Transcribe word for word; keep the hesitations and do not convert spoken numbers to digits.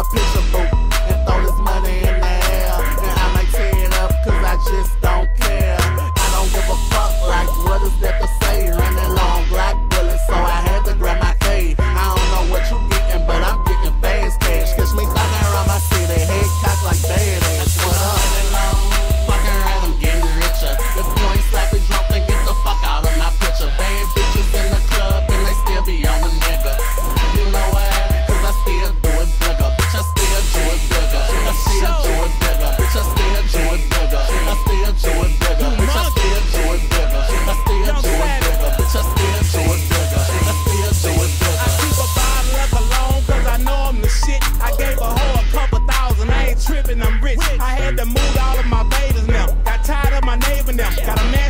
picture book and throw this money in the air. And I might tear it up cause I just don't care. I don't give a fuck, like what is that to say? Running long black bullets, so I had to grab my K. I don't know what you getting, but I'm getting fast cash. Catch me thugging around my city, head cocked like badass. What up? Fucking around, I'm getting richer. If you ain't slapping drunk, then get the fuck out of my picture. Bad bitches in the club and they still be on the nigga. You know why? Cause I still do it bigger. Bitch, I still do it bigger. I still do it bigger. Bitch, I still do it bigger. I still do it bigger. Bitch, I still do it bigger. I still do it bigger. Bitch, I still do it bigger. I still do it bigger. I keep a bottle of cologne cause I know I'm the shit. I gave a hoe a couple thousand, I ain't tripping, I'm rich. I had to move all of my babies now. Got tired of my neighbor now. Got a man